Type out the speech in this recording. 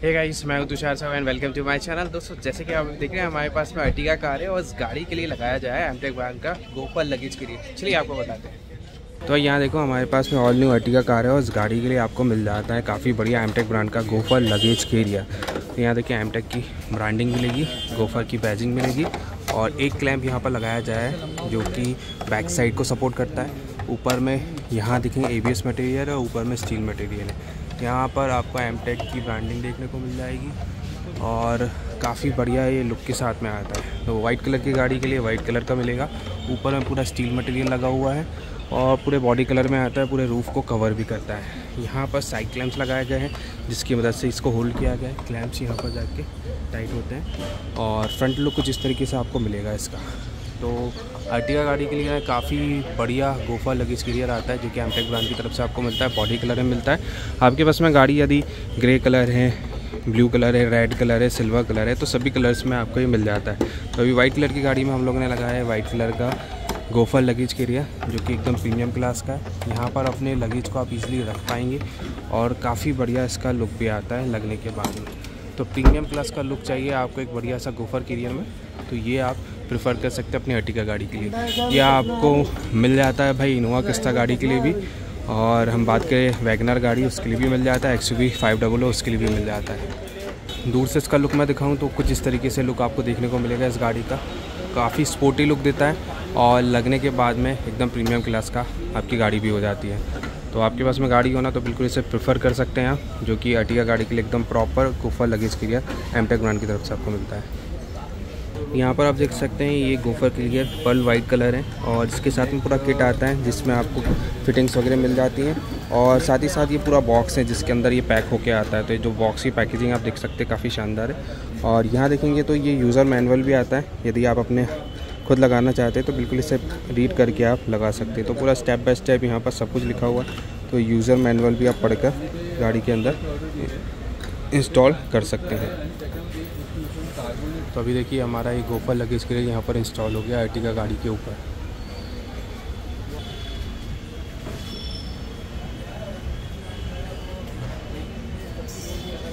Hey guys, मैं हूं तुषार साहब and welcome to my channel. दोस्तों, जैसे कि आप देख रहे हैं हमारे पास में अर्टिगा कार है और इस गाड़ी के लिए लगाया जाए एमटेक ब्रांड का गोफर लगेज के लिए। चलिए आपको बताते हैं। तो यहाँ देखो, हमारे पास में ऑल न्यू अर्टिगा कार है और इस गाड़ी के लिए आपको मिल जाता है काफ़ी बढ़िया एमटेक ब्रांड का गोफर लगेज एरिया। तो यहाँ देखिए एमटेक की ब्रांडिंग मिलेगी, गोफर की बैजिंग मिलेगी और एक क्लैंप यहाँ पर लगाया जाए जो कि बैक साइड को सपोर्ट करता है। ऊपर में यहाँ देखेंगे ABS मटेरियल है और ऊपर में स्टील मटेरियल है। यहाँ पर आपको एमटेक की ब्रांडिंग देखने को मिल जाएगी और काफ़ी बढ़िया ये लुक के साथ में आता है। तो वाइट कलर की गाड़ी के लिए वाइट कलर का मिलेगा। ऊपर में पूरा स्टील मटेरियल लगा हुआ है और पूरे बॉडी कलर में आता है, पूरे रूफ़ को कवर भी करता है। यहाँ पर साइड क्लैंप्स लगाए गए हैं जिसकी मदद से इसको होल्ड किया गया है। क्लैंप्स यहाँ पर जाके टाइट होते हैं और फ्रंट लुक कुछ इस तरीके से आपको मिलेगा इसका। तो अर्टिगा गाड़ी के लिए काफ़ी बढ़िया गोफर लगेज कैरियर आता है जो कि एमटेक ब्रांड की तरफ से आपको मिलता है। बॉडी कलर में मिलता है। आपके पास में गाड़ी यदि ग्रे कलर है, ब्लू कलर है, रेड कलर है, सिल्वर कलर है, तो सभी कलर्स में आपको ये मिल जाता है। तो अभी वाइट कलर की गाड़ी में हम लोगों ने लगाया है वाइट कलर का गोफर लगेज कैरियर जो कि एकदम प्रीमियम क्लास का है। यहाँ पर अपने लगेज को आप इजीली रख पाएंगे और काफ़ी बढ़िया इसका लुक भी आता है लगने के बाद में। तो प्रीमियम क्लास का लुक चाहिए आपको एक बढ़िया सा गोफर कैरियर में, तो ये आप प्रेफर कर सकते हैं अपनी अर्टिगा गाड़ी के लिए। या आपको मिल जाता है भाई इनोवा क्रिस्टा गाड़ी के लिए भी, और हम बात करें वैगनर गाड़ी उसके लिए भी मिल जाता है, XUV 500 उसके लिए भी मिल जाता है। दूर से इसका लुक मैं दिखाऊं तो कुछ इस तरीके से लुक आपको देखने को मिलेगा इस गाड़ी का। काफ़ी स्पोर्टी लुक देता है और लगने के बाद में एकदम प्रीमियम क्लास का आपकी गाड़ी भी हो जाती है। तो आपके पास में गाड़ी होना तो बिल्कुल इसे प्रेफर कर सकते हैं आप, जो कि अर्टिगा गाड़ी के लिए एकदम proper gopher luggage carrier Mtech brand की तरफ से आपको मिलता है। यहाँ पर आप देख सकते हैं ये gopher carrier pearl white colour है और इसके साथ में पूरा किट आता है जिसमें आपको फिटिंग्स वगैरह मिल जाती हैं और साथ ही साथ ये पूरा बॉक्स है जिसके अंदर ये पैक होके आता है। तो ये जो बॉक्स की पैकेजिंग आप देख सकते हैं काफ़ी शानदार है। और यहाँ देखेंगे तो ये यूज़र मैनुअल भी आता है, यदि आप अपने खुद लगाना चाहते हैं तो बिल्कुल इसे रीड करके आप लगा सकते हैं। तो पूरा स्टेप बाय स्टेप यहाँ पर सब कुछ लिखा हुआ है, तो यूज़र मैनुअल भी आप पढ़कर गाड़ी के अंदर इंस्टॉल कर सकते हैं। तो अभी देखिए हमारा ये गोफर लगेज कैरियर यहाँ पर इंस्टॉल हो गया अर्टिगा गाड़ी के ऊपर।